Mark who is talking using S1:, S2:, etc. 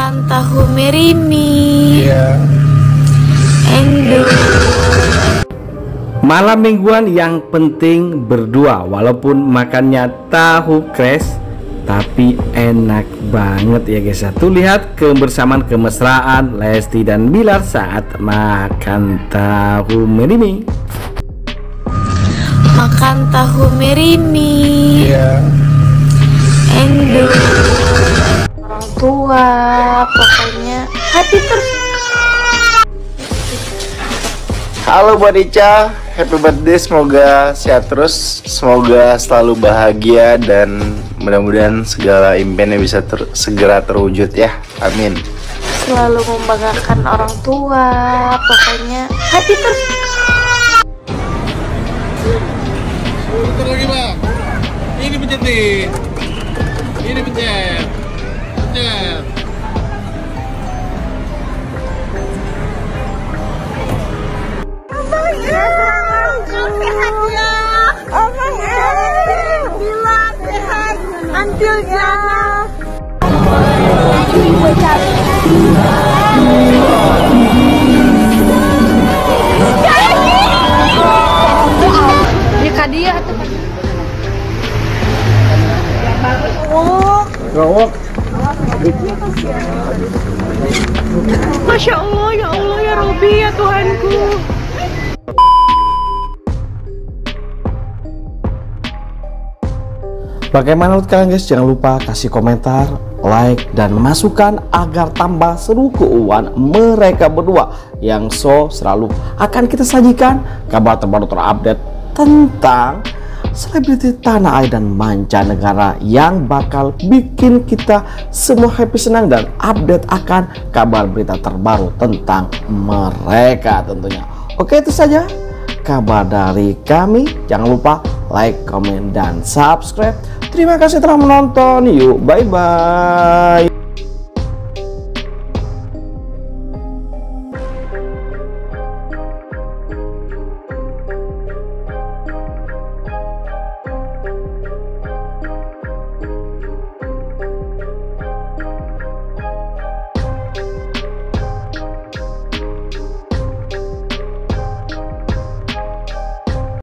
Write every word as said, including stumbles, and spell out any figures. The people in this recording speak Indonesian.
S1: Makan tahu merimi.
S2: Iya.
S1: Endo.
S3: Malam mingguan yang penting berdua, walaupun makannya tahu crash tapi enak banget ya guys ya. Tuh lihat kebersamaan kemesraan Lesti dan Bilar saat makan tahu merimi.
S1: Makan tahu merimi.
S2: Iya.
S1: Endo. Orang tua pokoknya happy terus.
S2: Halo Buat Ica, happy birthday, semoga sehat terus, semoga selalu bahagia dan mudah-mudahan segala impiannya bisa ter segera terwujud ya, amin.
S1: Selalu membanggakan orang tua, pokoknya happy terus.
S4: Putar lagi bang, ini pencet nih, ini pencet, pencet.
S5: Masya Allah, ya Allah, ya Robi, ya Tuhanku.
S3: Bagaimana menurut kalian guys? Jangan lupa kasih komentar, like, dan masukan agar tambah seru keuangan mereka berdua yang so selalu akan kita sajikan kabar terbaru terupdate tentang selebriti tanah air dan mancanegara yang bakal bikin kita semua happy, senang, dan update akan kabar berita terbaru tentang mereka tentunya. Oke, itu saja kabar dari kami. Jangan lupa like, komen, dan subscribe. Terima kasih telah menonton. Yuk, bye bye.